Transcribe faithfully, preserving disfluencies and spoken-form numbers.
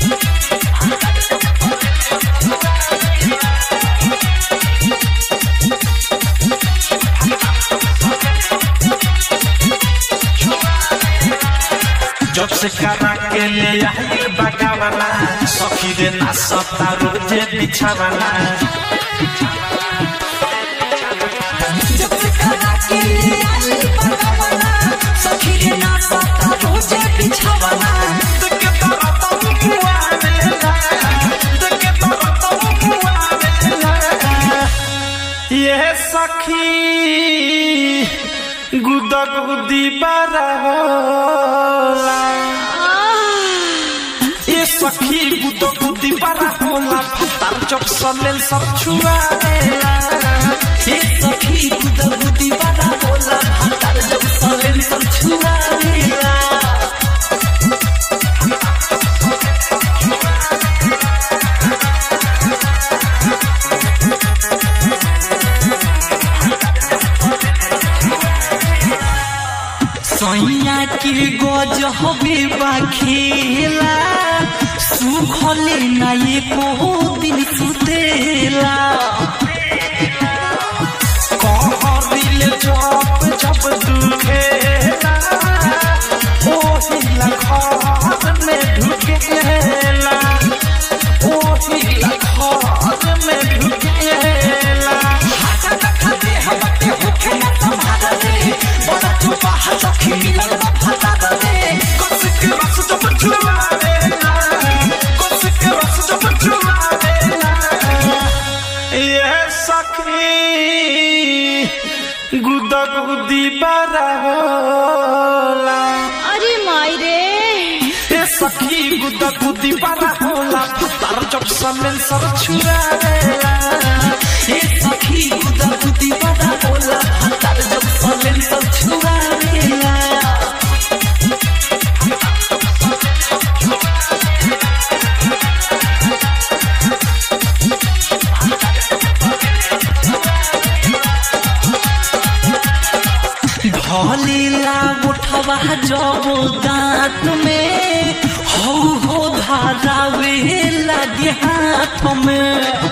जब से करा के ले आई बगावला सखी रे ना सता रोजे बिछावला जब से करा के ले आई बगावला सखी रे ना सता रोजे बिछावला देखे तारा तो बुआ देला देखे तारा तो बुआ देला ये सखी गुदा गुदी बारा होला ये सखी गुदा गुदी बारा होला फतार जब सलेल सब छुआ देला ये सखी गुदा गुदी बारा होला फतार जब सलेल सब छुआ देला सैया की गज हबे बाखेला सुखले ना एको दिन सुतेला कहरिले जब जब दुखेला ओही लखन में ढुकेला ओही लखन में ढुकेला हाथ खाते हमते होखे ना तुम्हारा रे बड़ा चुपा सखी मिलल फता दे कुछ के रस जब छुआ देला कुछ के रस जब छुआ देला ये सखी गुदा गुदी बारा होला अरे माई रे ये सखी गुदा गुदी बारा होला फतार जब सलेल सब छुआ देला ये सखी गुदा गुदी बारा होला फतार जब सलेल सब छुआ देला ढोलीला उठवा जब दांत में हो हो धारावे लगे हाथ में